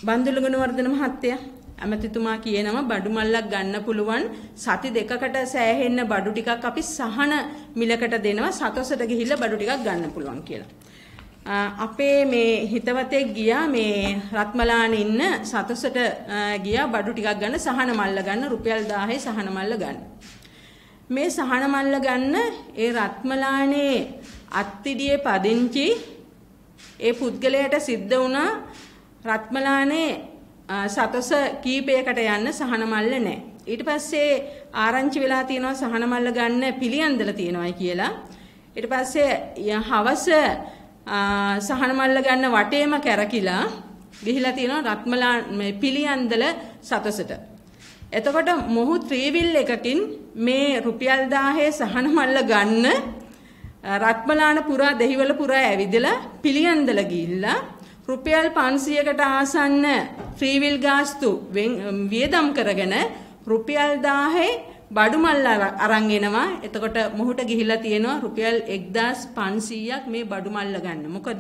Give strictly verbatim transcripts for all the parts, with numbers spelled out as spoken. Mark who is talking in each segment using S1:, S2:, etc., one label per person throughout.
S1: බන්දුල ගුණවර්ධන මහත්තයා ඇමතිතුමා කියනවා බඩු මල්ලක් ගන්න පුළුවන් සති දෙකකට සෑහෙන්න බඩු ටිකක් අපි සහන මිලකට දෙනවා සතොසට ගිහිල්ලා බඩු ටිකක් ගන්න පුළුවන් කියලා. අපේ මේ හිතවතෙක් ගියා මේ රත්මලානේ ඉන්න සතොසට ගියා බඩු ටිකක් ගන්න සහන මල්ල ගන්න රුපියල් දහය සහන මල්ල ගන්න. මේ සහන මල්ල ගන්න ඒ රත්මලානේ අත්තිඩියේ පදිංචි ඒ පුද්ගලයාට සිද්ධ වුණා රත්මලානේ සතොස කීපයකට යන්න සහන මල්ල නැහැ. ඊට පස්සේ ආරංචි වෙලා තියෙනවා සහන මල්ල ගන්න පිළියන්දල තියෙනවායි කියලා. ඊට පස්සේ හවස සහන මල්ල ගන්න වටේම කැරකිලා ගිහිලා තියෙනවා රත්මලා මේ පිළියන්දල සතොසට. එතකොට මොහු ත්‍රිවිල් එකකින් මේ රුපියල් දහය සහන මල්ල ගන්න රත්මලාන පුරා දෙහිවල පුරා ඇවිදලා පිළියන්දල ගිහිල්ලා රුපියල් පන්සියයකට ආසන්න ත්‍රිවිල් ගාස්තු වියදම් කරගෙන රුපියල් දහය බඩු මල්ල අරන් එනවා. එතකොට මොහුට ගිහිලා තියෙනවා රුපියල් එක්දාස් පන්සීයක් මේ බඩු මල්ල ගන්න. මොකද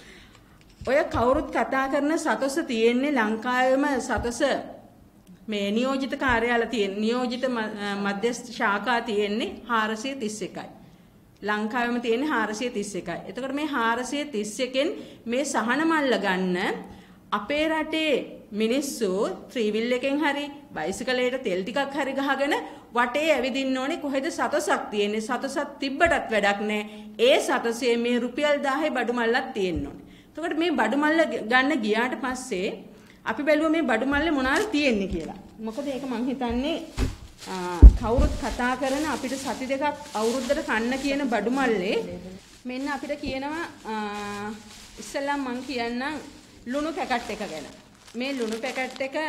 S1: ඔය කවුරුත් කතා කරන සතොස තියෙන්නේ ලංකාවේම සතොස මේ නියෝජිත කාර්යාල තියෙන නියෝජිත මධ්‍යස්ථ ශාඛා තියෙන්නේ හාරසිය තිස් එකයි. ලංකාවෙම තියෙන්නේ හාරසිය තිස් එකයි. එතකොට මේ හාරසිය තිස් එකෙන් මේ සහන මල්ල ගන්න අපේ රටේ මිනිස්සු ත්‍රිවිල් එකෙන් හරි බයිසිකලයට තෙල් ටිකක් හරි ගහගෙන වටේ ඇවිදින්න ඕනේ. කොහෙද සතොසක් තියෙන්නේ? සතොසක් තිබ්බටත් වැඩක් නැහැ. ඒ සතොසේ මේ රුපියල් දහය බඩු මල්ලක් තියෙන්න ඕනේ. එතකොට මේ බඩු මල්ල ගන්න ගියාට පස්සේ අපි බැලුවා මේ බඩු මල්ලේ මොනවාද තියෙන්නේ කියලා. මොකද ඒක මං හිතන්නේ කවුරුත් කතා කරන අපිට සති දෙකක් අවුරුද්දට කන්න කියන බඩු මල්ලේ මෙන්න අපිට කියනවා ඉස්සෙල්ලා මං කියන්නම් ලුණු පැකට් එක ගැන. මේ ලුණු පැකට් එක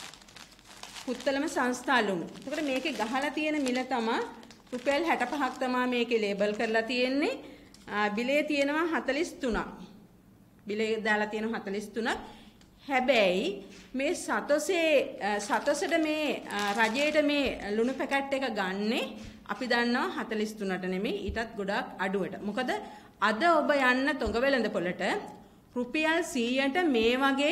S1: පුත්තලම සංස්ථා ලුණු. එතකොට මේකේ ගහලා තියෙන මිල තමයි රුපියල් හැට පහක් තමයි මේකේ ලේබල් කරලා තියෙන්නේ. බිලේ තියෙනවා හතළිස් තුනක්. බිලේ දාලා තියෙනවා හතළිස් තුනක්. හැබැයි මේ සතොසේ සතොසට මේ රජයට මේ ලුණු පැකට් එක ගන්නේ අපි දන්නවා හතළිස් තුනට නෙමෙයි ඊටත් ගොඩාක් අඩුවට. මොකද අද ඔබ යන්න තොඟවෙලඳ පොළට රුපියල් සීයට මේ වගේ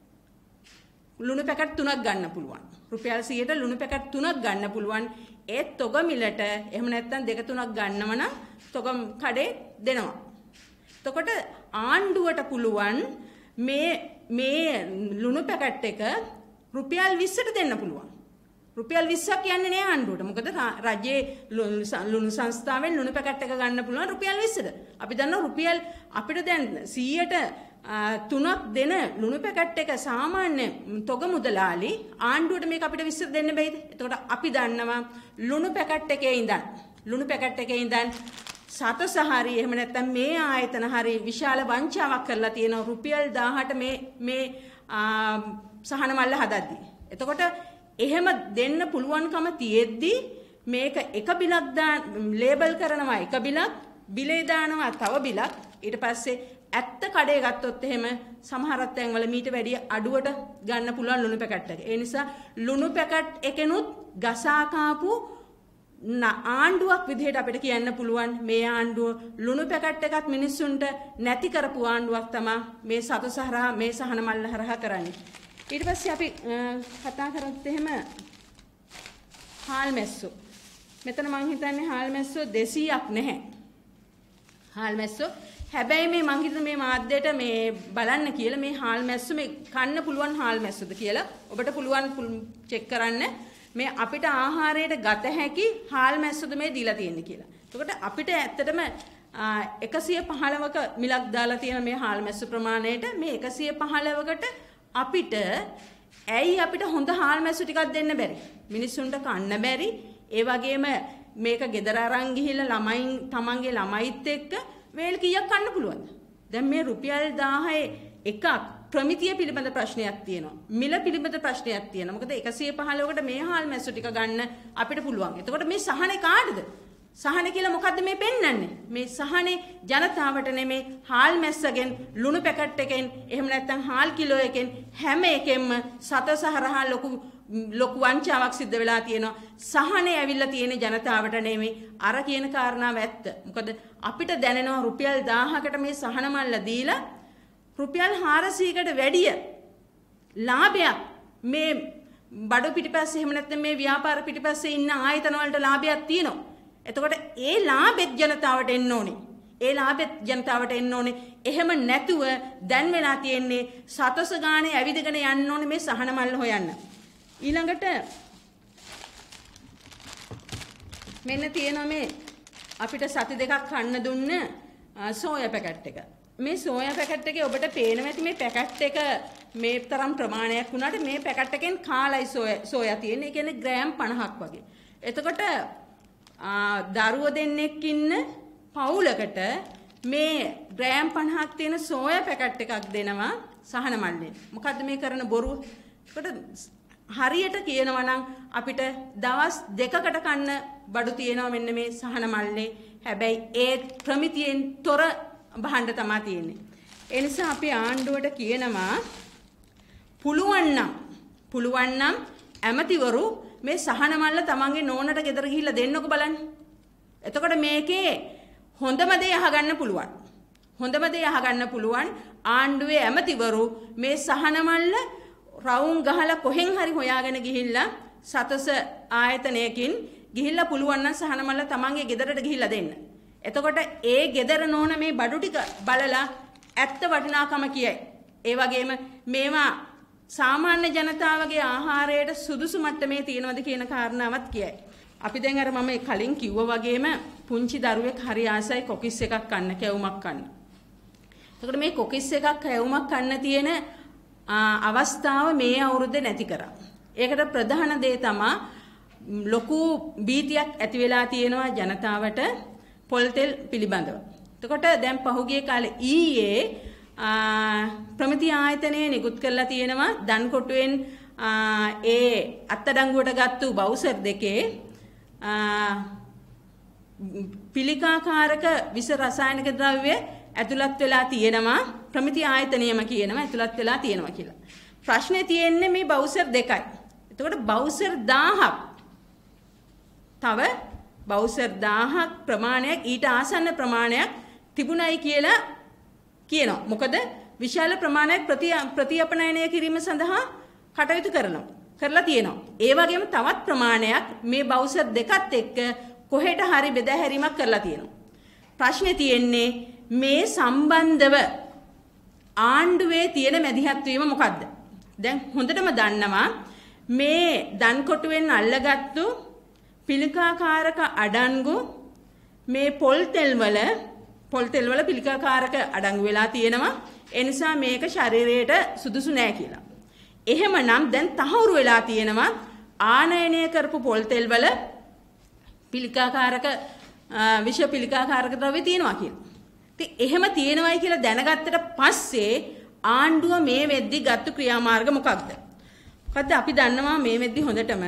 S1: ලුණු පැකට් තුනක් ගන්න පුළුවන්. රුපියල් සීයට ලුණු පැකට් තුනක් ගන්න පුළුවන්. ඒ තොග මිලට එහෙම නැත්නම් දෙක තුනක් ගන්නව නම් තොග කඩේ දෙනවා. එතකොට ආණ්ඩුවට පුළුවන් මේ මේ ලුණු පැකට් එක රුපියල් විස්සට දෙන්න පුළුවන්. රුපියල් විස්සක් කියන්නේ නෑ ආණ්ඩුවට. මොකද රජයේ ලුණු සංස්ථාවෙන් ලුණු පැකට් එක ගන්න පුළුවන් රුපියල් විස්සට. අපි දන්නවා රුපියල් අපිට දැන් සීයට තුනක් දෙන ලුණු පැකට් එක සාමාන්‍ය තොග මුදලාලි ආණ්ඩුවට මේක අපිට විස්සට දෙන්න බැයිද? එතකොට අපි දන්නවා ලුණු පැකට් එකේ ඉඳන් ලුණු පැකට් එකේ ඉඳන් සතොස හරි එහෙම නැත්නම් මේ ආයතන හරි විශාල වංචාවක් කරලා තියෙනවා රුපියල් දහයට මේ මේ සහන මල්ල හදද්දි. එතකොට එහෙම දෙන්න පුළුවන්කම තියෙද්දි මේක එක බිලක් දාන ලේබල් කරනවා එක බිලක් බිලේ දානවා තව බිලක් ඊට පස්සේ ඇත්ත කඩේ ගත්තොත් එහෙම සමහර තැන්වල මීට වැඩිය අඩුවට ගන්න පුළුවන් ලුණු පැකට් එක. ඒ නිසා ලුණු පැකට් එකෙනුත් ගසා කාපු ආණ්ඩුවක් විදිහට අපිට කියන්න පුළුවන් මේ ආණ්ඩුව ලුණු පැකට් එකත් මිනිස්සුන්ට නැති කරපු ආණ්ඩුවක් තමයි මේ සතොස හරහා මේ සහන මල්ල හරහා කරන්නේ. ඊට පස්සේ අපි කතා කරත් එහෙම හාල් මැස්සෝ. මෙතන මං හිතන්නේ හාල් මැස්සෝ දෙසීයක් නැහැ. හාල් මැස්සෝ හැබැයි මේ මං හිතන්නේ මේ මාධ්‍යයට මේ බලන්න කියලා මේ හාල් මැස්සෝ මේ කන්න පුළුවන් හාල් මැස්සෝද කියලා ඔබට පුළුවන් චෙක් කරන්න. මේ අපිට ආහාරයට ගත හැකි හාල් මැස්සොද මේ දීලා තියෙන්නේ කියලා. එතකොට අපිට ඇත්තටම එකසිය පහළවක මිලක් දාලා තියෙන මේ හාල් මැස්ස ප්‍රමාණයට මේ එකසිය පහළවකට අපිට ඇයි අපිට හොඳ හාල් මැස්සු ටිකක් දෙන්න බැරි? මිනිස්සුන්ට කන්න බැරි. ඒ වගේම මේක ගෙදර අරන් ගිහිල්ලා ළමයින් තමන්ගේ ළමයිත් එක්ක වේල් කීයක් කන්න පුළුවන්ද? දැන් මේ රුපියල් දහය එකක් ප්‍රමිතිය පිළිබඳ ප්‍රශ්නයක් තියෙනවා. මිල පිළිබඳ ප්‍රශ්නයක් තියෙනවා. මොකද එකසිය පහළවකට මේ හාල් මැස්සු ටික ගන්න අපිට පුළුවන්. එතකොට මේ සහනේ කාටද? සහනේ කියලා මොකද්ද මේ පෙන්වන්නේ? මේ සහනේ ජනතාවට නෙමේ හාල් මැස්සගෙන් ලුණු පැකට් එකෙන් එහෙම නැත්නම් හාල් කිලෝ එකෙන් හැම එකෙන්ම සතොස හරහා ලොකු ලොකු වංචාවක් සිද්ධ වෙලා තියෙනවා. සහනේ ඇවිල්ලා තියෙන ජනතාවට නෙමේ අර කියන කාරණාව ඇත්ත. මොකද අපිට දැනෙනවා රුපියල් දහයකට මේ සහන මල්ල දීලා රුපියල් හාරසියයකට වැඩිය ලාභයක් මේ බඩු පිටිපස්සේ එහෙම නැත්නම් මේ ව්‍යාපාර පිටිපස්සේ ඉන්න ආයතන වලට ලාභයක් තියෙනවා. එතකොට ඒ ලාභෙත් ජනතාවට එන්න ඕනේ. ඒ ලාභෙත් ජනතාවට එන්න ඕනේ. එහෙම නැතුව දැන් වෙලා තියෙන්නේ සතොස ගානේ ඇවිදගෙන යන්න ඕනේ මේ සහන මල්ල හොයන්න. ඊළඟට මෙන්න තියෙනවා මේ අපිට සති දෙකක් කන්න දුන්න සෝයා පැකට් එක. මේ සෝයා පැකට් එකේ ඔබට පේනවා ඇති මේ පැකට් එක මේ තරම් ප්‍රමාණයක් වුණාට මේ පැකට් එකෙන් කාලයි සෝයා සෝයා තියෙන්නේ. ඒ කියන්නේ ග්‍රෑම් පනහක් වගේ. එතකොට දරුවෝ දෙන්නෙක් ඉන්න පවුලකට මේ ග්‍රෑම් පනහක් තියෙන සෝයා පැකට් එකක් දෙනවා සහන මල්ලේ. මොකද්ද මේ කරන බොරුව? එතකොට හරියට කියනවා නම් අපිට දවස් දෙකකට කන්න බඩු තියෙනවා මෙන්න මේ සහන මල්ලේ. හැබැයි ඒ ප්‍රමිතියෙන් තොර භාණ්ඩ තමයි තියෙන්නේ. ඒ නිසා අපි ආණ්ඩුවට කියනවා පුළුවන් නම් පුළුවන් නම් ඇමතිවරු මේ සහන මල්ල තමන්ගේ නෝනට ගෙදර ගිහිල්ලා දෙන්නකෝ බලන්න. එතකොට මේකේ හොඳම දේ අහගන්න පුළුවන්. හොඳම දේ අහගන්න පුළුවන් ආණ්ඩුවේ ඇමතිවරු මේ සහන මල්ල රවුම් ගහලා කොහෙන් හරි හොයාගෙන ගිහිල්ලා සතස ආයතනයකින් ගිහිල්ලා පුළුවන් නම් සහන මල්ල තමන්ගේ ගෙදරට ගිහිල්ලා දෙන්න. එතකොට ඒ ගෙදර නෝන මේ බඩු ටික බලලා ඇත්ත වටිනාකම කියයි. ඒ වගේම මේවා සාමාන්‍ය ජනතාවගේ ආහාරයට සුදුසු මට්ටමේ තියෙනවද කියන කාරණාවත් කියයි. අපි දැන් අර මම කලින් කිව්වා වගේම පුංචි දරුවෙක් හරි ආසයි කොකිස් එකක් කන්න, කැවුමක් කන්න. එතකොට මේ කොකිස් එකක් කැවුමක් කන්න තියෙන අවස්ථාව මේ අවුරුද්දේ නැති කරා. ඒකට ප්‍රධාන දේ තමයි ලොකු බීතියක් ඇති වෙලා තියෙනවා ජනතාවට පොල් තෙල් පිළිබඳව. එතකොට දැන් පහුගිය කාලේ ඊයේ ප්‍රමිති ආයතනයේ නිකුත් කරලා තියෙනවා දන්කොටුවෙන් ඒ අත්අඩංගුවට ගත්තු බවුසර් දෙකේ පිළිකාකාරක විස රසායනික ද්‍රව්‍ය ඇතුළත් වෙලා තියෙනවා. ප්‍රමිති ආයතනයම කියනවා ඇතුළත් වෙලා තියෙනවා කියලා. ප්‍රශ්නේ තියෙන්නේ මේ බවුසර් දෙකයි. එතකොට බවුසර් දහයක් තව බවුසර් දහයක් ප්‍රමාණයක් ඊට ආසන්න ප්‍රමාණයක් තිබුණයි කියලා කියනවා. මොකද විශාල ප්‍රමාණයක් ප්‍රති ප්‍රතිඅපනයනය කිරීම සඳහා කටයුතු කරනවා. කරලා තියෙනවා. ඒ වගේම තවත් ප්‍රමාණයක් මේ බවුසර් දෙකත් එක්ක කොහෙට හරි බෙදාහැරීමක් කරලා තියෙනවා. ප්‍රශ්නේ තියෙන්නේ මේ සම්බන්ධව ආණ්ඩුවේ තියෙන මැදිහත් වීම මොකද්ද? දැන් හොඳටම දන්නවා මේ දන්කොටුවෙන් අල්ලගත්තු පිළිකාකාරක අඩංගු මේ පොල් තෙල් වල පොල් තෙල් වල පිළිකාකාරක අඩංගු වෙලා තියෙනවා. ඒ නිසා මේක ශරීරයට සුදුසු නෑ කියලා. එහෙමනම් දැන් තහවුරු වෙලා තියෙනවා ආනයනය කරපු පොල් තෙල් වල පිළිකාකාරක විෂ පිළිකාකාරක ද්‍රව්‍ය තියෙනවා කියලා. ඉතින් එහෙම තියෙනවයි කියලා දැනගත්තට පස්සේ ආණ්ඩුව මේ වෙද්දි ගත්තු ක්‍රියාමාර්ග මොකක්ද? මොකද්ද අපි දන්නවා මේ වෙද්දි හොඳටම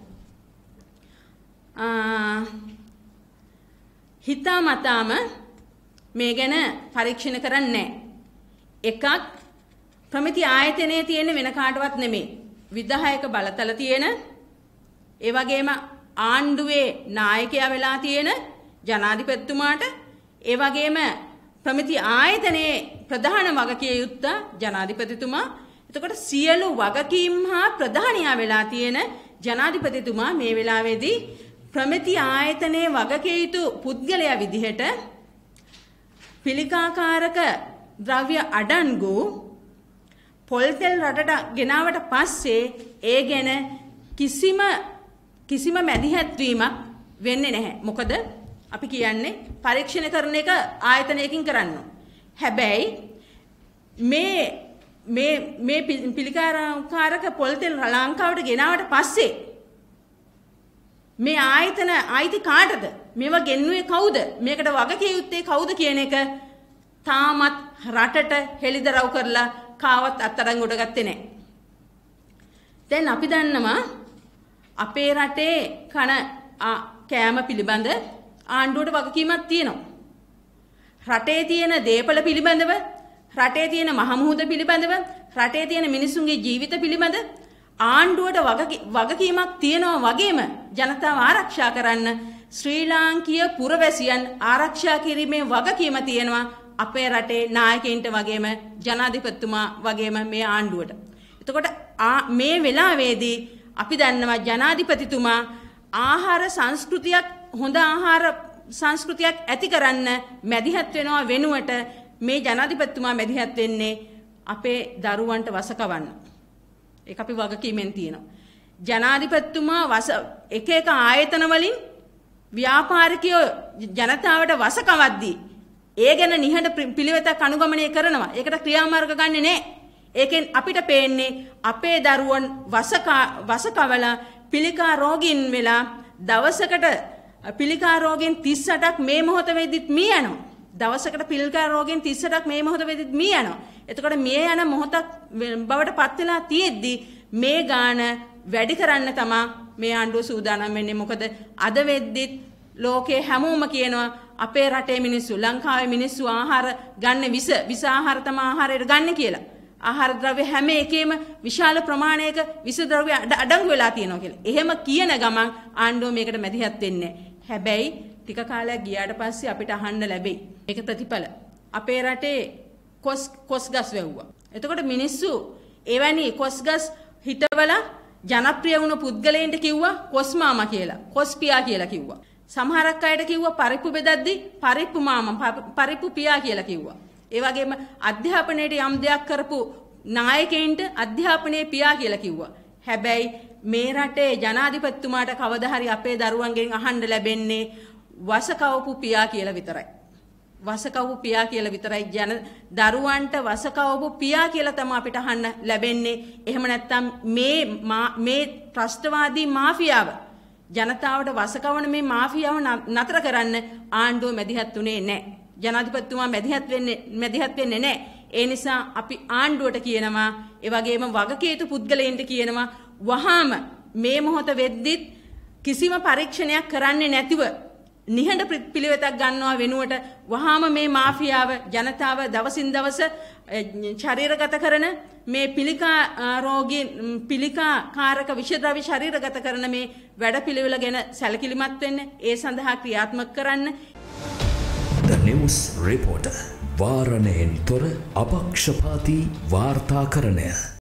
S1: හිතාමතාම මේ ගැන පරීක්ෂණ කරන්නේ නැහැ. එකක් ප්‍රමිති ආයතනයේ තියෙන වෙන කාටවත් නෙමෙයි. විධායක බලතල තියෙන ඒ වගේම ආණ්ඩුවේ නායකයා වෙලා තියෙන ජනාධිපතිතුමාට ඒ වගේම ප්‍රමිති ආයතනයේ ප්‍රධාන වගකිය යුත්තා ජනාධිපතිතුමා. එතකොට සියලු වගකීම් හා ප්‍රධානියා වෙලා තියෙන ජනාධිපතිතුමා මේ වෙලාවේදී ප්‍රමිති ආයතනයේ වගකිය යුතු පුද්ගලයා විදිහට පිළිකාකාරක ද්‍රව්‍ය අඩංගු පොල් තෙල් රටට ගෙනාවට පස්සේ ඒ ගැන කිසිම කිසිම මැදිහත් වීමක් වෙන්නේ නැහැ. මොකද අපි කියන්නේ පරීක්ෂණ කරන එක ආයතනයකින් කරන්න. හැබැයි මේ මේ මේ පිළිකාකාරක පොල් තෙල් ලංකාවට ගෙනාවට පස්සේ මේ ආයතන ආයිති කාටද? මේවා ගෙන්නුවේ කවුද? මේකට වගකිය යුත්තේ කවුද කියන එක තාමත් රටට හෙළිදරව් කරලා කාවත් අත්අඩංගුවට ගත්තේ නැහැ. දැන් අපි දන්නවා අපේ රටේ කන කෑම පිළිබඳ ආණ්ඩුවට වගකීමක් තියෙනවා. රටේ තියෙන දේපල පිළිබඳව, රටේ තියෙන මහමුහුද පිළිබඳව, රටේ තියෙන මිනිසුන්ගේ ජීවිත පිළිබඳ ආණ්ඩුවට වගකීමක් තියෙනවා වගේම ජනතාව ආරක්ෂා කරන්න ශ්‍රී ලාංකීය පුරවැසියන් ආරක්ෂා කිරීමේ වගකීම තියෙනවා අපේ රටේ නායකයින්ට වගේම ජනාධිපතිතුමා වගේම මේ ආණ්ඩුවට. එතකොට මේ වෙලාවේදී අපි දන්නවා ජනාධිපතිතුමා ආහාර සංස්කෘතියක් හොඳ ආහාර සංස්කෘතියක් ඇති කරන්න මැදිහත් වෙනවා වෙනුවට මේ ජනාධිපතිතුමා මැදිහත් වෙන්නේ අපේ දරුවන්ට වසකවන්න. ඒක අපි වගකීමෙන් තියෙනවා. ජනාධිපතිතුමා වස එක එක ආයතන වලින් ව්‍යාපාරිකයෝ ජනතාවට වසකවද්දී ඒ ගැන නිහඬ පිළිවෙතක් අනුගමනය කරනවා. ඒකට ක්‍රියාමාර්ග ගන්නෙ නැහැ. ඒකෙන් අපිට පේන්නේ අපේ දරුවන් වසක වසකවලා පිළිකා රෝගීන් වෙලා දවසකට පිළිකා රෝගීන් තිස් අටක් මේ මොහොත වෙද්දිත් මිය යනවා. දවසකට පිළිකා රෝගීන් තිස් අටක් මේ මොහොත වෙද්දිත් මිය යනවා. එතකොට මිය යන මොහොතක් බවට පත් වෙලා තියෙද්දි මේ ගාන වැඩි කරන්න තමයි මේ ආණ්ඩුව සූදානම් වෙන්නේ. මොකද අද වෙද්දිත් ලෝකේ හැමෝම කියනවා අපේ රටේ මිනිස්සු ලංකාවේ මිනිස්සු ආහාර ගන්න විස විස ආහාර තමයි ආහාරයට ගන්න කියලා. ආහාර ද්‍රව්‍ය හැම එකේම විශාල ප්‍රමාණයක විස ද්‍රව්‍ය අඩංගු වෙලා තියෙනවා කියලා. එහෙම කියන ගමන් ආණ්ඩුව මේකට මැදිහත් වෙන්නේ නැහැ. හැබැයි ටික කාලයක් ගියාට පස්සේ අපිට අහන්න ලැබෙයි. මේක ප්‍රතිඵල. අපේ රටේ කොස් කොස් ගස් වැව්වා. එතකොට මිනිස්සු එවැනි කොස් ගස් හිටවලා ජනප්‍රිය වුණ පුද්ගලයන්ට කිව්වා කොස් මාමා කියලා. කොස් පියා කියලා කිව්වා. සමහරක් අයට කිව්වා පරිප්පු බෙදද්දි පරිප්පු මාමා පරිප්පු පියා කියලා කිව්වා. ඒ වගේම අධ්‍යාපනයේට යම් දෙයක් කරපු නායකයින්ට අධ්‍යාපනයේ පියා කියලා කිව්වා. හැබැයි මේ රටේ ජනාධිපතිතුමාට කවදා හරි අපේ දරුවන්ගෙන් අහන්න ලැබෙන්නේ වසකවපු පියා කියලා විතරයි. වසකවපු පියා කියලා විතරයි. ජන දරුවන්ට වසකවපු පියා කියලා තමයි අපිට අහන්න ලැබෙන්නේ. එහෙම නැත්නම් මේ මේ ත්‍රස්තවාදී මාෆියාව ජනතාවට වසකවන මේ මාෆියාව නතර කරන්න ආණ්ඩුව මැදිහත් උනේ නැහැ. ජනාධිපතිතුමා මැදිහත් වෙන්නේ මැදිහත් වෙන්නේ නැහැ. ඒ නිසා අපි ආණ්ඩුවට කියනවා, ඒ වගේම වගකීතු පුද්ගලයන්ට කියනවා වහාම මේ මොහොත වෙද්දිත් කිසිම පරීක්ෂණයක් කරන්නේ නැතිව නිහඬ පිළිවෙතක් ගන්නවා වෙනුවට වහාම මේ මාෆියාව ජනතාව දවසින් දවස ශරීරගත කරන මේ පිළිකා රෝගීන් පිළිකා කාරක විෂද්‍රව්‍ය ශරීරගත කරන මේ වැඩපිළිවෙල ගැන සැලකිලිමත් වෙන්න, ඒ සඳහා ක්‍රියාත්මක කරන්න.
S2: The News Reporter වාරණයෙන් තොර අපක්ෂපාතී වාර්තාකරණය.